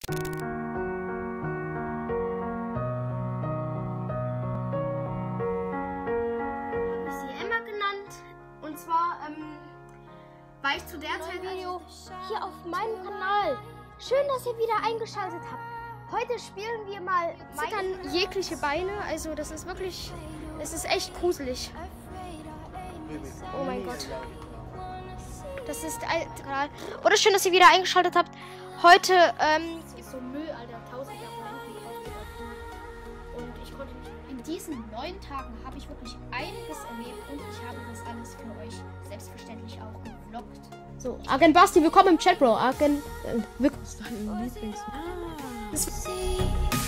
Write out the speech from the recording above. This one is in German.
Habe ich sie Emma genannt. Und zwar, war ich zu der Zeit Video hier auf meinem Kanal. Schön, dass ihr wieder eingeschaltet habt. Heute spielen wir mal zittern jegliche Beine. Also das ist wirklich, es ist echt gruselig. Oh mein Gott. Das ist oder schön, dass ihr wieder eingeschaltet habt. Heute ist so Müll, Alter, 1000 Abonnenten. Und ich konnte in diesen 9 Tagen habe ich wirklich einiges erlebt und ich habe das alles für euch selbstverständlich auch gevloggt. So, Agent Basti, willkommen im Chat, Bro. Agent, willkommen. Das ist dein Lieblings.